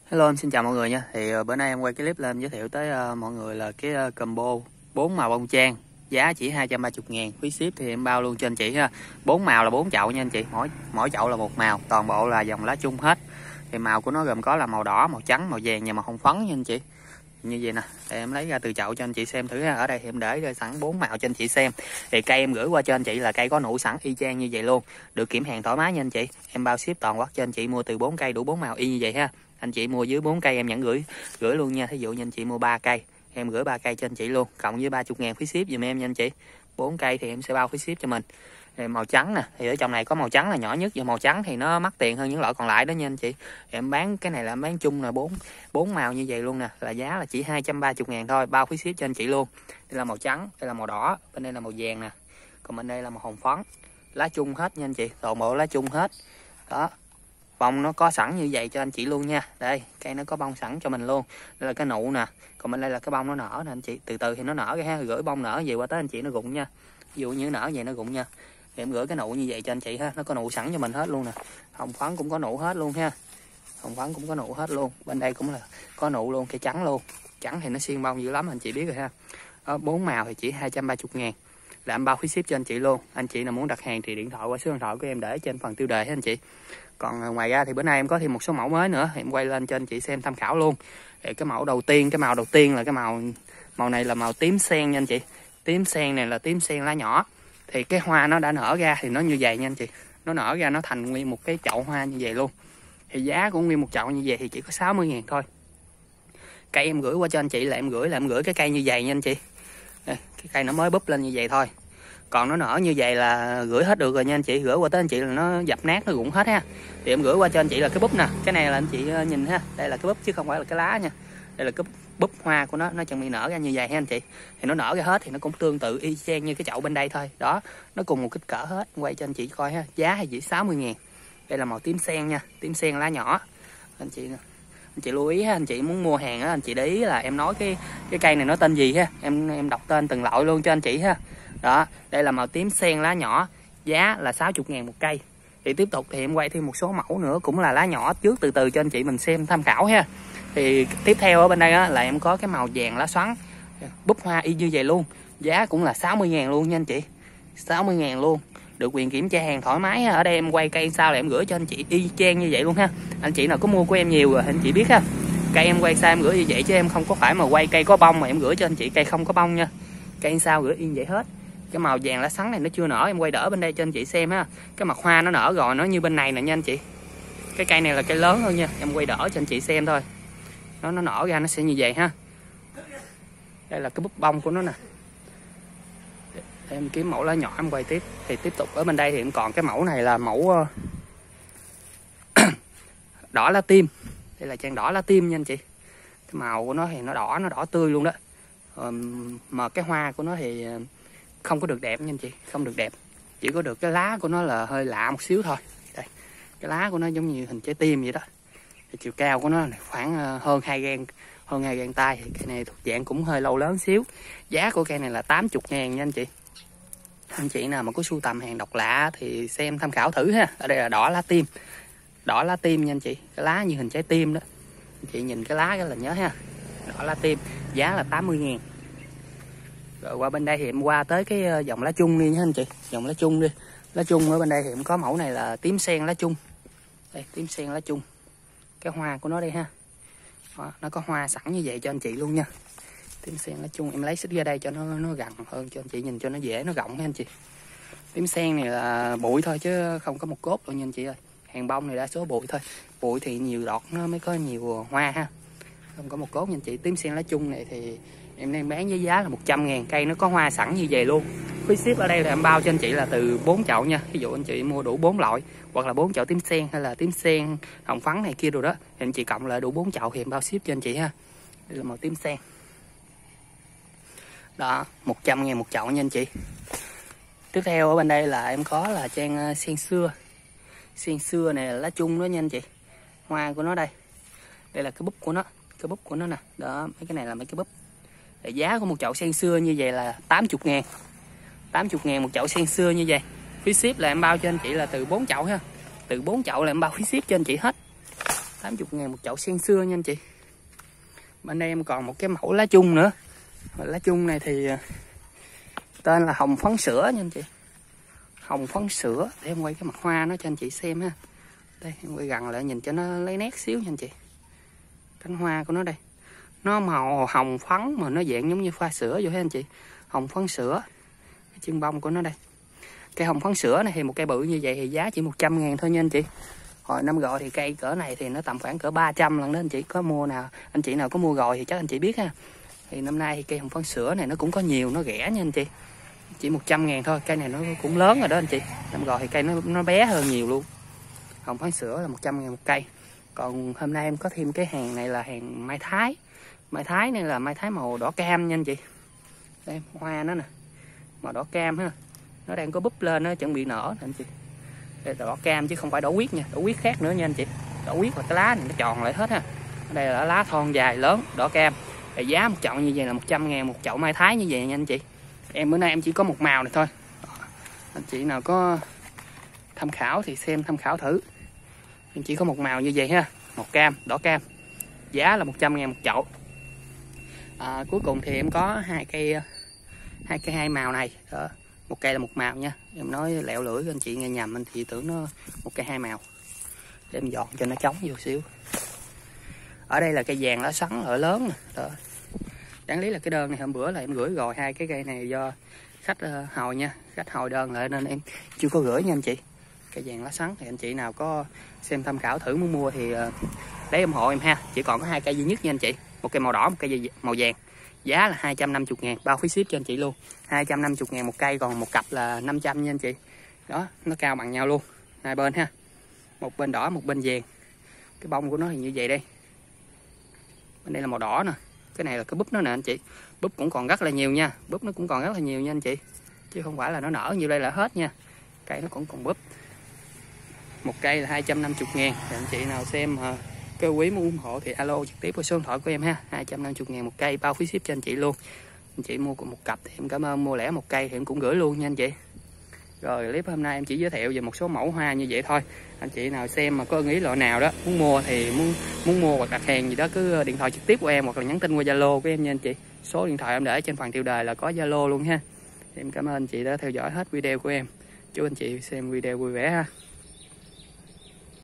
Hello, em xin chào mọi người nha. Thì bữa nay em quay cái clip lên giới thiệu tới mọi người là cái combo 4 màu bông trang, giá chỉ 230.000, phí ship thì em bao luôn cho anh chị ha. 4 màu là 4 chậu nha anh chị, mỗi chậu là một màu, toàn bộ là dòng lá chung hết. Thì màu của nó gồm có là màu đỏ, màu trắng, màu vàng và màu hồng phấn nha anh chị. Như vậy nè, để em lấy ra từ chậu cho anh chị xem thử ha. Ở đây thì em để sẵn 4 màu cho anh chị xem. Thì cây em gửi qua cho anh chị là cây có nụ sẵn y chang như vậy luôn, được kiểm hàng thoải mái nha anh chị. Em bao ship toàn quốc cho anh chị mua từ 4 cây đủ 4 màu y như vậy ha. Anh chị mua dưới 4 cây em nhận gửi luôn nha. Thí dụ như anh chị mua 3 cây em gửi 3 cây cho anh chị luôn, cộng với 30.000 phí ship giùm em nha anh chị. 4 cây thì em sẽ bao phí ship cho mình. Thì màu trắng nè, thì ở trong này có màu trắng là nhỏ nhất, và màu trắng thì nó mắc tiền hơn những loại còn lại đó nha anh chị. Em bán cái này là em bán chung là 4 màu như vậy luôn nè, là giá là chỉ 230.000 thôi, bao phí ship cho anh chị luôn. Đây là màu trắng, đây là màu đỏ, bên đây là màu vàng nè, còn bên đây là màu hồng phấn. Lá chung hết nha anh chị, toàn bộ lá chung hết đó. Bông nó có sẵn như vậy cho anh chị luôn nha. Đây, cây nó có bông sẵn cho mình luôn. Đây là cái nụ nè, còn bên đây là cái bông nó nở nè anh chị. Từ từ thì nó nở ra ha, gửi bông nở về qua tới anh chị nó rụng nha. Ví dụ như nở vậy nó rụng nha. Thì em gửi cái nụ như vậy cho anh chị ha, nó có nụ sẵn cho mình hết luôn nè. Hồng phấn cũng có nụ hết luôn ha. Hồng phấn cũng có nụ hết luôn. Bên đây cũng là có nụ luôn, cây trắng luôn. Trắng thì nó xiên bông dữ lắm anh chị biết rồi ha. Đó, 4 màu thì chỉ 230.000. Là em bao phí ship cho anh chị luôn. Anh chị nào muốn đặt hàng thì điện thoại qua số điện thoại của em để trên phần tiêu đề ha anh chị. Còn ngoài ra thì bữa nay em có thêm một số mẫu mới nữa, em quay lên cho anh chị xem tham khảo luôn. Để cái mẫu đầu tiên, cái màu đầu tiên là cái màu này là màu tím sen nha anh chị. Tím sen này là tím sen lá nhỏ. Thì cái hoa nó đã nở ra thì nó như vậy nha anh chị. Nó nở ra nó thành nguyên một cái chậu hoa như vậy luôn. Thì giá của nguyên một chậu như vậy thì chỉ có 60.000 thôi. Cây em gửi qua cho anh chị là em gửi cái cây như vậy nha anh chị. Đây, cái cây nó mới búp lên như vậy thôi. Còn nó nở như vậy là gửi hết được rồi nha anh chị. Gửi qua tới anh chị là nó dập nát, nó rụng hết ha. Thì em gửi qua cho anh chị là cái búp nè. Cái này là anh chị nhìn ha. Đây là cái búp chứ không phải là cái lá nha. Đây là cái búp hoa của nó chuẩn bị nở ra như vậy ha anh chị. Thì nó nở ra hết thì nó cũng tương tự y chang như cái chậu bên đây thôi. Đó, nó cùng một kích cỡ hết. Quay cho anh chị coi ha. Giá thì chỉ 60.000. Đây là màu tím sen nha. Tím sen lá nhỏ. Anh chị lưu ý ha, anh chị muốn mua hàng á, anh chị để ý là em nói cái cây này nó tên gì ha. Em đọc tên từng loại luôn cho anh chị ha. Đó, đây là màu tím sen lá nhỏ, giá là 60.000 một cây. Thì tiếp tục thì em quay thêm một số mẫu nữa cũng là lá nhỏ trước, từ từ cho anh chị mình xem tham khảo ha. Thì tiếp theo ở bên đây á, là em có cái màu vàng lá xoắn, búp hoa y như vậy luôn, giá cũng là 60.000 luôn nha anh chị. 60.000 luôn, được quyền kiểm tra hàng thoải mái ha. Ở đây em quay cây sao là em gửi cho anh chị y chang như vậy luôn ha. Anh chị nào có mua của em nhiều rồi anh chị biết ha. Cây em quay sao em gửi như vậy chứ em không có phải mà quay cây có bông mà em gửi cho anh chị cây không có bông nha. Cây sao gửi y vậy hết. Cái màu vàng lá sắn này nó chưa nở, em quay đỡ bên đây cho anh chị xem ha. Cái mặt hoa nó nở rồi, nó như bên này nè nha anh chị. Cái cây này là cây lớn hơn nha, em quay đỡ cho anh chị xem thôi. Nó nở ra nó sẽ như vậy ha. Đây là cái búp bông của nó nè. Để em kiếm mẫu lá nhỏ em quay tiếp. Thì tiếp tục ở bên đây thì em còn cái mẫu này là mẫu đỏ lá tim. Đây là trang đỏ lá tim nha anh chị. Cái màu của nó thì nó đỏ tươi luôn đó. Mà cái hoa của nó thì không có được đẹp nha anh chị, không được đẹp. Chỉ có được cái lá của nó là hơi lạ một xíu thôi. Đây, cái lá của nó giống như hình trái tim vậy đó. Thì chiều cao của nó khoảng hơn 2 gang tay. Thì cây này thuộc dạng cũng hơi lâu lớn xíu. Giá của cây này là 80.000 nha anh chị. Anh chị nào mà có sưu tầm hàng độc lạ thì xem tham khảo thử ha. Ở đây là đỏ lá tim. Đỏ lá tim nha anh chị, cái lá như hình trái tim đó. Anh chị nhìn cái lá cái là nhớ ha. Đỏ lá tim, giá là 80.000. Rồi qua bên đây thì em qua tới cái dòng lá chung đi nha anh chị. Dòng lá chung đi. Lá chung ở bên đây thì em có mẫu này là tím sen lá chung. Đây, tím sen lá chung. Cái hoa của nó đây ha. Đó, nó có hoa sẵn như vậy cho anh chị luôn nha. Tím sen lá chung em lấy xích ra đây cho nó gần hơn cho anh chị nhìn cho nó dễ, nó rộng nha anh chị. Tím sen này là bụi thôi chứ không có một cốt đâu nha anh chị ơi. Hàng bông này đa số bụi thôi. Bụi thì nhiều đọt nó mới có nhiều hoa ha. Không có một cốt nha anh chị. Tím sen lá chung này thì em đang bán với giá là 100.000, cây nó có hoa sẵn như vậy luôn. Phí ship ở đây là em bao cho anh chị là từ 4 chậu nha. Ví dụ anh chị mua đủ 4 loại hoặc là 4 chậu tím sen hay là tím sen hồng phấn này kia rồi đó, thì anh chị cộng lại đủ 4 chậu thì em bao ship cho anh chị ha. Đây là màu tím sen. Đó, 100.000 một chậu nha anh chị. Tiếp theo ở bên đây là em có là trang sen xưa. Sen xưa này là lá chung đó nha anh chị. Hoa của nó đây. Đây là cái búp của nó, cái búp của nó nè. Đó, mấy cái này là mấy cái búp. Để giá của một chậu sen xưa như vậy là 80.000. 80.000 một chậu sen xưa như vậy. Phí ship là em bao cho anh chị là từ 4 chậu ha. Từ 4 chậu là em bao phí ship cho anh chị hết. 80.000 một chậu sen xưa nha anh chị. Bên đây em còn một cái mẫu lá chung nữa. Lá chung này thì tên là hồng phấn sữa nha anh chị. Hồng phấn sữa, để em quay cái mặt hoa nó cho anh chị xem ha. Đây em quay gần lại nhìn cho nó lấy nét xíu nha anh chị. Cánh hoa của nó đây, nó màu hồng phấn mà nó dạng giống như pha sữa vậy ha anh chị. Hồng phấn sữa, cái chân bông của nó đây. Cây hồng phấn sữa này thì một cây bự như vậy thì giá chỉ 100.000 thôi nha anh chị. Hồi năm rồi thì cây cỡ này thì nó tầm khoảng cỡ 300 lần đó anh chị. Có mua nào, anh chị nào có mua rồi thì chắc anh chị biết ha. Thì năm nay thì cây hồng phấn sữa này nó cũng có nhiều, nó rẻ nha anh chị. Chỉ 100.000 thôi, cây này nó cũng lớn rồi đó anh chị. Năm rồi thì cây nó bé hơn nhiều luôn. Hồng phấn sữa là 100.000 một cây. Còn hôm nay em có thêm cái hàng này là hàng mai thái. Mai thái này là mai thái màu đỏ cam nha anh chị. Đây hoa nó nè, màu đỏ cam ha. Nó đang có búp lên, nó chuẩn bị nở nè anh chị. Đây là đỏ cam chứ không phải đỏ quyết nha, đỏ quyết khác nữa nha anh chị. Đỏ quyết là cái lá này nó tròn lại hết ha. Đây là lá thon dài lớn, đỏ cam. Thì giá một chậu như vậy là 100.000 một chậu mai thái như vậy nha anh chị. Em bữa nay em chỉ có một màu này thôi. Anh chị nào có tham khảo thì xem tham khảo thử. Em chỉ có một màu như vậy ha, màu cam, đỏ cam. Giá là 100.000 một chậu. Cuối cùng thì em có hai cây hai màu này. Đó. Một cây là một màu nha. Em nói lẹo lưỡi anh chị nghe nhầm anh chị tưởng nó một cây hai màu. Để em dọn cho nó trống vô xíu. Ở đây là cây vàng lá xoắn ở lớn nè. Đó. Đáng lý là cái đơn này hôm bữa là em gửi rồi, hai cái cây này do khách hồi nha, khách hồi đơn lại nên em chưa có gửi nha anh chị. Cây vàng lá xoắn thì anh chị nào có xem tham khảo thử muốn mua thì lấy ủng hộ em ha. Chỉ còn có hai cây duy nhất nha anh chị, một cây màu đỏ, một cây màu vàng. Giá là 250.000 bao phí ship cho anh chị luôn. 250.000 một cây, còn một cặp là 500 nha anh chị. Đó, nó cao bằng nhau luôn hai bên ha, một bên đỏ một bên vàng. Cái bông của nó thì như vậy đây. Bên đây là màu đỏ nè, cái này là cái búp nó nè anh chị. Búp cũng còn rất là nhiều nha, búp nó cũng còn rất là nhiều nha anh chị, chứ không phải là nó nở như đây là hết nha. Cây nó cũng còn búp. Một cây là 250.000. Anh chị nào xem cơ quý muốn ủng hộ thì alo trực tiếp qua số điện thoại của em ha. 250.000 một cây bao phí ship cho anh chị luôn. Anh chị mua một cặp thì em cảm ơn, mua lẻ một cây thì em cũng gửi luôn nha anh chị. Rồi clip hôm nay em chỉ giới thiệu về một số mẫu hoa như vậy thôi. Anh chị nào xem mà có ưng ý loại nào đó muốn mua thì muốn mua hoặc đặt hàng gì đó cứ điện thoại trực tiếp của em hoặc là nhắn tin qua Zalo của em nha anh chị. Số điện thoại em để trên phần tiêu đề là có Zalo luôn ha. Em cảm ơn anh chị đã theo dõi hết video của em. Chúc anh chị xem video vui vẻ ha.